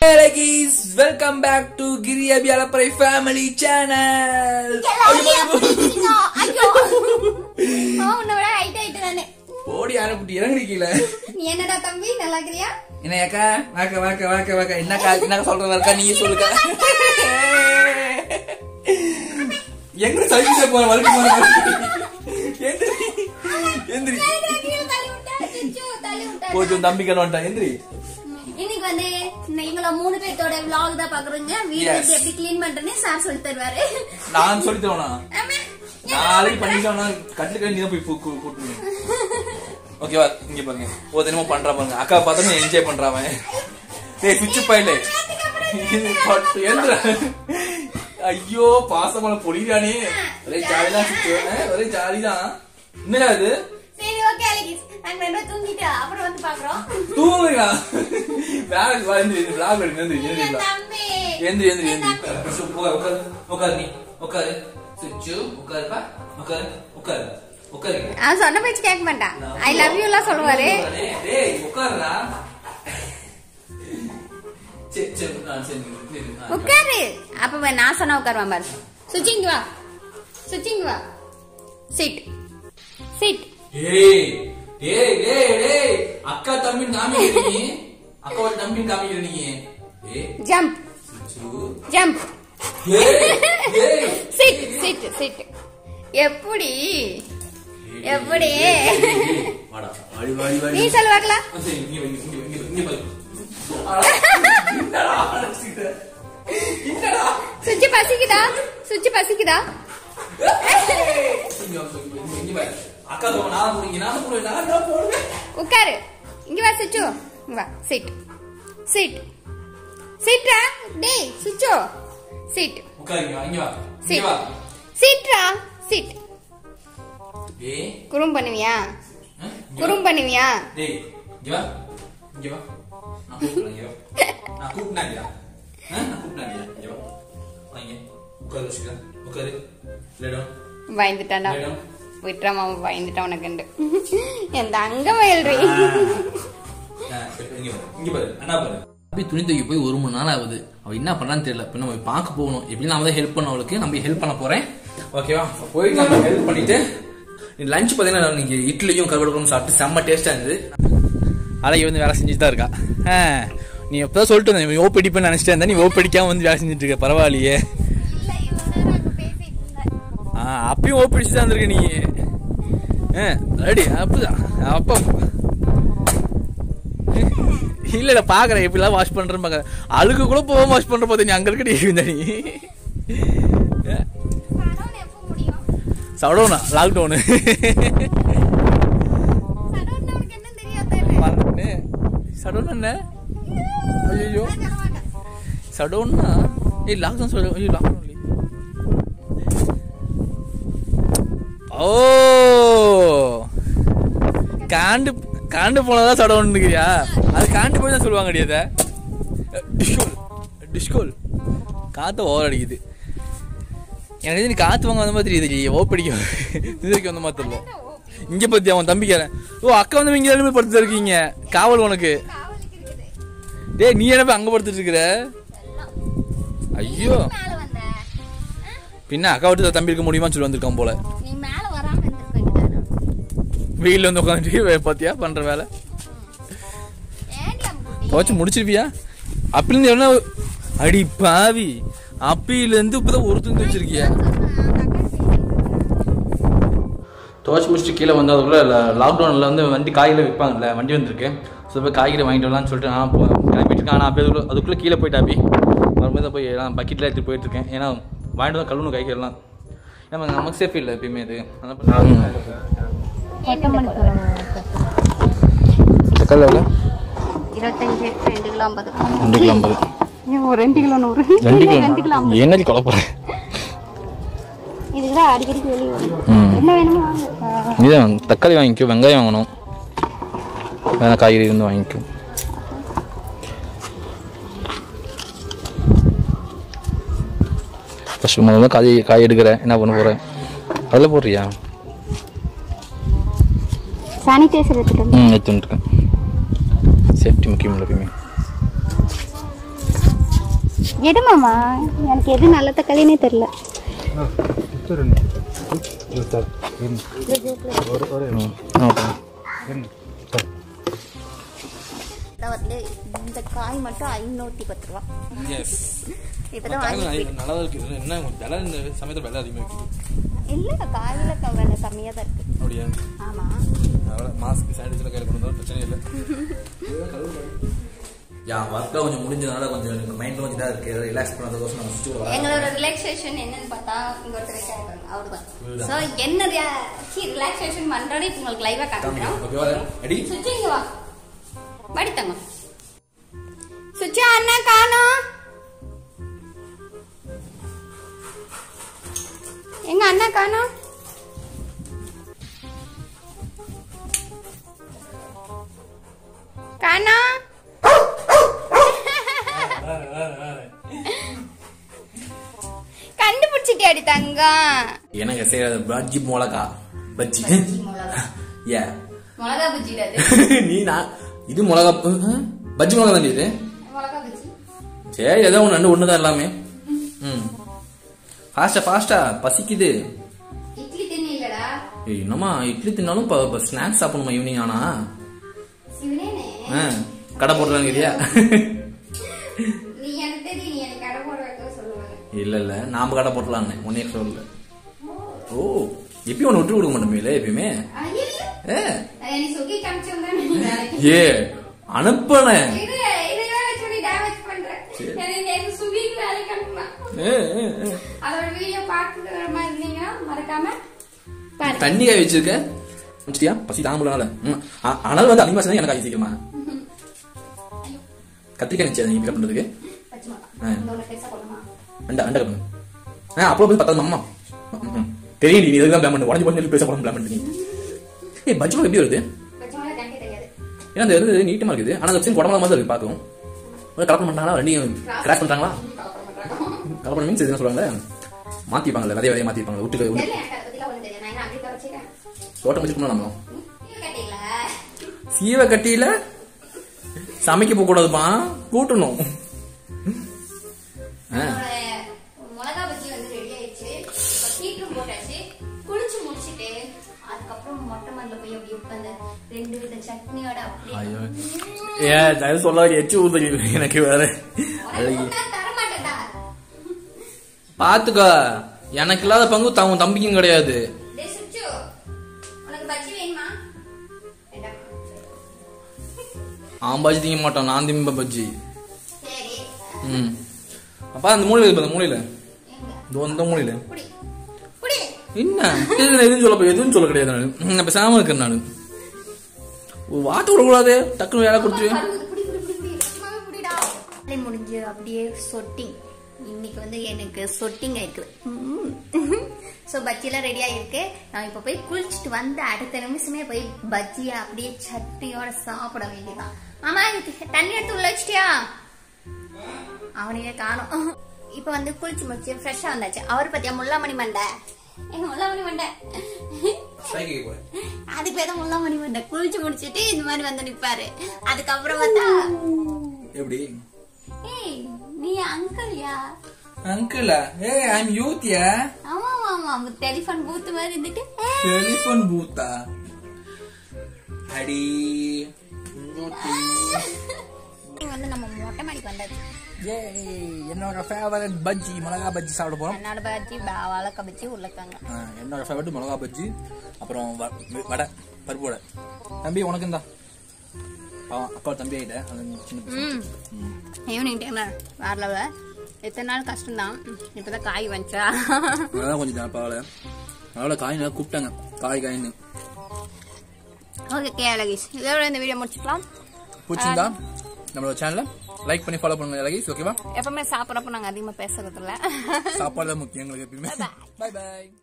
Hey guys, welcome back to Giri Abhyalaparai family channel. ஓடி ஆரம்பிட்டு இறங்கிக்கல. நீ என்னடா தம்பி நல்லா இருக்கறியா? என்ன ஏக்கா வாக்க என்ன சொல்றதா நீ சொல்லுங்க. எங்க சைக்கிள்ல போற வழுக்கு போற. எந்திரி. போச்சு தம்பி கண்ணோண்டா எந்திரி. இன்னைக்கு வந்து நீங்கள மூணு பேரோட vlog தான் பாக்குறீங்க. வீடு எப்படி க்ளீன் பண்றேன்னு சார் சொல்லி தருவாரு. நான் சொல்லி தரேனா? நாளைக்கு பண்ணிட்டோம்னா கட்டில நீ தான் போய் கூட்டுங்க. ஓகேவா? இங்க பாருங்க. ஓ தினமும் பண்றா பாருங்க. அக்கா பார்த்தா என்ஜாய் பண்றான். டேய் பிச்சு பையலே. ஐயோ பாசமான பொலிடானே. ஒரே ஜாலிதான் சுத்துறேன். ஒரே ஜாலிதான். என்னடா இது? சரி ஓகே அலெக்ஸ். நாங்க ரெண்டு தூங்கிட்டு அப்புறம் வந்து பாக்குறோம். தூங்குங்க. வேலைக்கு வந்து இந்த vlog எடுங்க. தம்பி. எந்திரி. உட்காரு நீ. உட்காரு. சுச்சு உட்காருப்பா. உட்காரு. நான் சொன்ன பேச்சு கேட்க மாட்டான். ஐ லவ் யூ எல்லாம் சொல்லுவாரு. டேய் உட்காருடா. உட்காரு. அப்ப நான் சொன்னா உட்காருவா பாரு. சுச்சிங்க வா. சிட். ஏய் அக்கா தம்பி காமிக்கிறீங்க. அக்காவோட தம்பி காமிக்கிறீங்க. ஜம்ப். சிட். எப்படி வாடா. நீ சொல்ல பார்க்கலாம். இங்க பாரு. சுச்சி பசிக்குதா? அக்கா நான் போடுவேன். உட்காரு. இங்க வா சுச்சு. இங்க வா. சிட்ரா. டேய் சுச்சு. சிட். உட்காருங்க. இங்க வா. சிட்ரா. சிட். டேய் குறும் பண்ணுவியா? டேய் இங்க வா. நான் கூப்பிட்டாங்க. இங்க வா. வாங்க. உட்காரு. லேடா. பயந்துட்டான்டா. விட்றா மாமா பயந்துட்டான் உனக்கு. எந்த அங்க மயில்றி. இங்க பாரு. அண்ணா பாரு. அப்படி துணி தூக்கி போய் 1 மணி நேரம் ஆகுது. அவ என்ன பண்றான்னு தெரியல. இப்ப நம்ம பார்க்க போகணும். எப்படி நாம தான் ஹெல்ப் பண்ண அவளுக்கு. நம்ம ஹெல்ப் பண்ண போறேன். ஓகேவா? போயிட்டு நம்ம ஹெல்ப் பண்ணிட்டு லஞ்ச் பாத்தீங்கன்னா இன்னைக்கு இட்லியும் கருவாடும் சாப்பிட்டு செம்ம டேஸ்டா இருந்தது. அழகி வந்து வேலை செஞ்சுட்டு தான் இருக்கா. நீ எப்பதான் சொல்லிட்டு வந்த ஓப்படிப்பேன்னு நினைச்சிட்டு இருந்தா நீ ஓப்படிக்காம வந்து வேலை செஞ்சுட்டு இருக்க. பரவாயில்லையே. அப்பயும் ஓப்பிடிச்சு தான் இருந்திருக்க நீ. ரெடி அப்பதான் அப்ப இல்ல பாக்குறேன் எப்படிலாம் வாஷ் பண்றேன்னு பாக்குறேன். அழுக்கு கூட போக வாஷ் பண்ற போது நீ அங்க இருக்க நீ சடோனா லாக்டவுனு சடோன் என்ன? ஐயோ சடோன்னா லாக்டவுன் சொல்ல. ஐயோ லாக்டவுன் ஓ காண்டு போனதான் சடவுன் இருக்கியா? அது காண்டு போய் தான் சொல்லுவாங்க. அடியத டிஸ்கோல் காத்த ஓவர் அடிக்குது. எனக்கு நீ காத்து வாங்க வந்த மாதிரி தெரியுது. ஓப்படிக்கும் இதுக்கு வந்த மாதிரி தெரியல. இங்க பத்தி அவன் தம்பிக்காரன். ஓ அக்கா வந்து இங்க எல்லாமே படுத்து இருக்கீங்க. காவல் உனக்கு. டேய் நீ என்ன அங்க படுத்துட்டு இருக்கிற? ஐயோ பின்ன அக்கா விட்டு தம்பி இருக்க முடியுமான்னு சொல்லி வந்திருக்கான் போல. வெயில வந்து உட்காந்து பாத்தியா பண்ற வேலை. துவச்சு முடிச்சிருப்பியா? அப்பில இருந்து என்ன அடி பாவி. அப்பில இருந்து இப்பதான் ஒரு துணி வச்சிருக்கியா? துவச்சு முடிச்சுட்டு கீழே வந்து அதுக்குள்ள லாக்டவுன்ல வந்து வண்டி காய்கறி விற்பாங்கல்ல. வண்டி வந்திருக்கு. ஸோ போய் காய்கறி வாங்கிட்டு வரலான்னு சொல்லிட்டு நான் கிளம்பிட்டு இருக்கேன். ஆனால் அப்போ அதுக்குள்ளே கீழே போயிட்டு அப்படி வரும்போது தான் போய் எல்லாம் பக்கெட்டில் எடுத்துகிட்டு போயிட்டு இருக்கேன். ஏன்னா வாங்கிட்டு தான் கழுவணும் காய்கறிலாம். ஏன்னா நமக்கு சேஃப் இல்லை எப்பயுமே இது. தக்காளி எவ்வளோ? 25 2 கிலோ 50. 2 கிலோ 50. 2 கிலோ 100. 2 கிலோ என்னடி குழப்பறேன். இதுதான் அடிக்கடி வெளியே வரும். என்ன வேணுமோ வாங்க. இதான் தக்காளி வாங்கிக்கோ. வெங்காயம் வாங்கணும். வேணா காய்கறி இருந்து வாங்கிக்கோ. ஃபர்ஸ்ட் முதல்ல காய் எடுக்கிறேன். என்ன பண்ண போகிறேன்? அதில் போடுறியா? சானிடைசர் எடுத்துட்டு எடுத்துட்டு இருக்கேன். சேஃப்டி முக்கியம் இல்லை எப்பயுமே. எடுமாமா எனக்கு எது நல்ல தக்காளினே தெரியல. வந்து இந்த காய் மட்டும் 510 ரூபா. இப்பதான் நல்லா இருக்கு. என்ன விலை இந்த சமயத்துல விலை அதிகமா இருக்கு? இல்ல காயில விலை கம்மியா தான் இருக்கு. அப்படியா? ஆமா. மாஸ்க் சானிடைசர் கையில கொண்டு வந்தா பிரச்சனை இல்லை. ஒர்க்கா கொஞ்சம் முடிஞ்சதுனால கொஞ்சம் எனக்கு மைண்ட் கொஞ்சம் இதா இருக்கு. ரிலாக்ஸ் பண்ணதுக்கோசம் நம்ம சுத்தி வரோம். எங்களோட ரிலாக்ஸேஷன் என்னன்னு பார்த்தா இங்க ஒரு ட்ரெஸ் ஆயிடுங்க அவ்வளவுதான். சோ என்ன ரிலாக்ஸேஷன் பண்றோம் இப்போ உங்களுக்கு லைவா காட்டுறோம். ஓகேவா? ரெடி? சுச்சி இங்க வா. வாடி தங்க. சுச்சி அண்ணா காணோம். எங்க அண்ணா காணோம்? காணோம். கண்டுபிடிச்சிட்டியாடி தங்கம்? எனக்கு செய்யறது பஜ்ஜி மிளகா பஜ்ஜி. ஏ மிளகா பஜ்ஜி நீ நான் இது மிளகா பஜ்ஜி மிளகா தான் இது. மிளகா பஜ்ஜி சரி ஏதோ ஒண்ணுதான் எல்லாமே. ஃபாஸ்டா பசிக்குது. இட்லி தின்னீங்களா? என்னமா இட்லி தின்னாலும் ஸ்நாக்ஸ் சாப்பிடணுமா ஈவினிங் ஆனா? சிவனேனே கடை போடுறாங்க இல்லையா? நீ எனக்கு தெரியும் நீ எனக்கு கடை போட வைக்க சொல்லுவாங்க. இல்ல நாம கடை போடலாம்னு ஒன்னே சொல்லல. ஓ எப்பயும் ஒன்னு விட்டு கொடுக்க மாட்டோமே எப்பயுமே. ஏ அனுப்பன தண்ணி காய வச்சிருக்க முடிச்சிட்டியா? பசி தாங்க முடியல. ஆனால் வந்து அதிகமா சொன்னா எனக்கு சீக்கிரமா கத்திரிக்காய் நிச்சயம் நீ பிக்கப் பண்றதுக்கு அப்போ போய் பத்தாது அம்மா தெரியும். நீ எதுதான் பிளான் பண்ண உடஞ்சி போய் பேச பிளான் பண்ணி. ஏ பஜ்ஜி மிளகா எப்படி வருது? ஏன்னா அந்த இது நீட்டமா இருக்குது. ஆனா அந்த குடம்பு மாதிரி இருக்கு பாக்கும். கலப்படம் பண்றாங்களா? ரெண்டையும் கிராஸ் பண்றாங்களா? கலப்படம் மீன்ஸ் என்ன சொல்றாங்க? மாத்திப்பாங்கல்ல விதைய மாத்திப்பாங்க. விட்டுக்கு தோட்டம் வச்சு நம்ம சீவை கட்டியில சமைக்க போக கூடாதுப்பா, கூட்டணும். மிளகா பஜ்ஜி வந்து ரெடி ஆயிடுச்சு. ஹீட்டரும் போட்டாச்சு. குளிச்சு முடிச்சுட்டு அதுக்கப்புறம் மொட்டை மாடல போய் அப்படி உட்காந்து 2 வித சட்னியோட அப்படியே சொல்லாது எச்சு ஊத்துக்கு எனக்கு வேற தரமாட்டேடா. பாத்துக்கோ எனக்கு இல்லாத பங்கு தம்பிக்கும் கிடையாது. பஜ்ஜி திங்க மாட்டான், நான் திம்ப பஜ்ஜி. அப்பா அந்த மூலையில இருப்ப, அந்த மூலையில இந்த மூலையில என்ன எதுவும் சொல்ல கிடையாது. நான் பேசாம இருக்கேன். நான் ஒரு வார்த்தை விடக்கூடாது, டக்குனு வேலை கொடுத்துருவேன். முடிஞ்சு அப்படியே சொட்டிங். இன்னைக்கு வந்து எனக்கு சொட்டிங் ஆயிருக்கு. சோ பஜ்ஜி எல்லாம் ரெடி ஆயிருக்கு. நான் இப்ப போய் குளிச்சுட்டு வந்து அடுத்த நிமிஷமே போய் பஜ்ஜியா அப்படியே சட்னியோட சாப்பிட வேண்டியதான். ஆமா தண்ணி எடுத்து உள்ள வச்சிட்டியா? அவனையே காணும். இப்ப வந்து குளிச்சு முடிச்சு ஃப்ரெஷ்ஷா வந்தாச்சு. அவர் பத்தியா முல்லாமணி மண்டை, எங்க முல்லாமணி மண்டை அதுக்கு பேர் முல்லாமணி மண்டை. குளிச்சு முடிச்சுட்டு இந்த மாதிரி வந்து நிப்பாரு. அதுக்கப்புறம் பார்த்தா எப்படி நீ அங்கிள்யா? அங்கிளா? ஏய் ஐ அம் யூத்யா. ஆமா ஆமா டெலிபோன் பூத் மாதிரி இருந்துட்டு. டெலிபோன் பூத்தா? அடி வந்து நம்ம மொட்டை மாடிக்கு வந்தாச்சு. என்னோட ஃபேவரட் பஜ்ஜி மிளகா பஜ்ஜி சாப்பிட போறோம். என்னோட பஜ்ஜி வாழைக்காய் பஜ்ஜி உருளைக்கிழங்கு. என்னோட ஃபேவரட் மிளகா பஜ்ஜி, அப்புறம் வடை, பருப்பு வடை. தம்பி உனக்கு இருந்தா அப்பா தம்பி ஆயிட்ட ஈவினிங் டைம்ல வரல. எத்தனை நாள் கஷ்டம் தான். இப்பதான் காய் வந்துச்சா அதான் கொஞ்சம் பரவாயில்ல. அதனால காய் நல்லா கூப்பிட்டாங்க காயின்னு. ஓகே அழகேஷ், இதோட இந்த வீடியோ முடிச்சுக்கலாம். பிடிச்சிருந்தா நம்மளோட சேனலை லைக் பண்ணி ஃபாலோ பண்ணுங்க அழகேஷ். ஓகேவா? எப்பவுமே சாப்பிட்றப்ப நாங்க அதிகமா பேசுறது இல்ல. சாப்பாடு முக்கியம் எங்களுக்கு எப்பயுமே. பை பாய்.